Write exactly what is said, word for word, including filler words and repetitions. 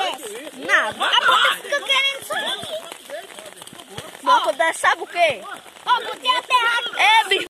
acontece? Nada. A bota fica querendo subir. Não acontece, sabe o quê? Ó, botei a terra. É, bicho.